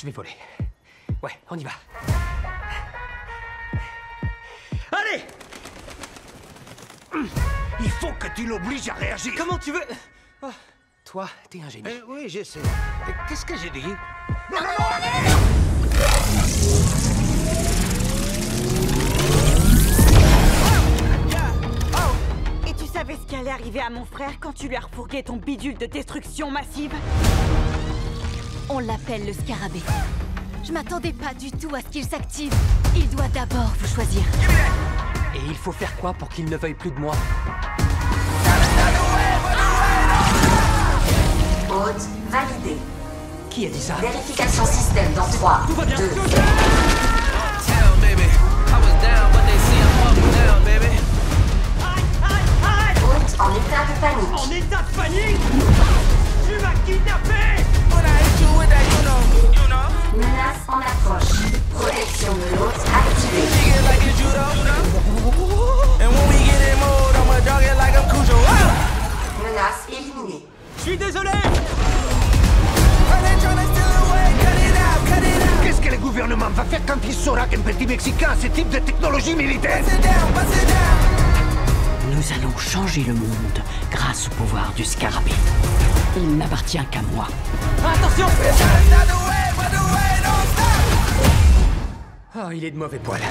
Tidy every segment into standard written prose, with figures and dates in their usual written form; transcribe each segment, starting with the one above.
Je vais voler. Ouais, on y va. Allez! Il faut que tu l'obliges à réagir. Comment tu veux... Oh, toi, t'es un génie. Oui, je sais. Qu'est-ce que j'ai dit? Non, Et tu savais ce qui allait arriver à mon frère quand tu lui as refourgué ton bidule de destruction massive? On l'appelle le scarabée. Je m'attendais pas du tout à ce qu'il s'active. Il doit d'abord vous choisir. Et il faut faire quoi pour qu'il ne veuille plus de moi? Hôte validé. Qui a dit ça? Vérification système dans 3, Tout va bien. 2, Hôte en état de panique. En état de panique? Tu m'as kidnappé! Menace en approche. Protection de l'hôte activée. Menace éliminée. Je suis désolé! Qu'est-ce que le gouvernement va faire quand il saura qu'un petit Mexicain a ce type de technologie militaire? Nous allons changer le monde grâce au pouvoir du scarabée. Il n'appartient qu'à moi. Attention! Oh, il est de mauvais poil.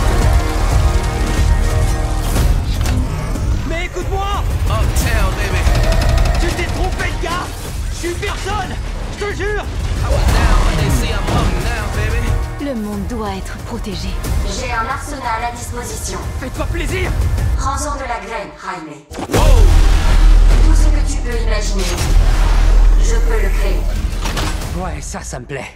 Mais écoute-moi! Tu t'es trompé de gars! Je suis personne! Je te jure! Le monde doit être protégé. J'ai un arsenal à disposition. Fais-toi plaisir! Prends-en de la graine, Jaime. Tout ce que tu peux imaginer, je peux le créer. Ouais, ça me plaît.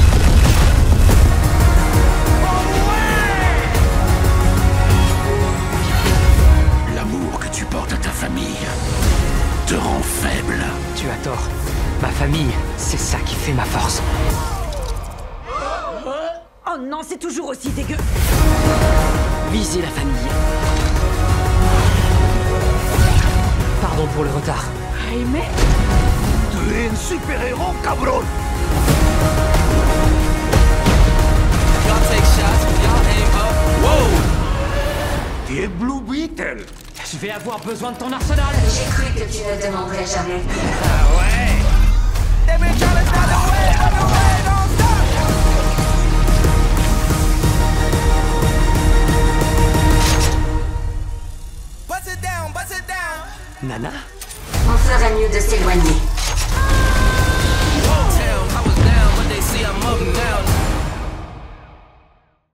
L'amour que tu portes à ta famille te rend faible. Tu as tort. Ma famille, c'est ça qui fait ma force. Oh non, c'est toujours aussi dégueu. Visez la famille. Pardon pour le retard. Jaime? Tu es un super-héros, cabron. Tu es Blue Beetle. Je vais avoir besoin de ton arsenal! J'ai cru que tu ne demanderais jamais. Ah ouais? Nana? On ferait mieux de s'éloigner.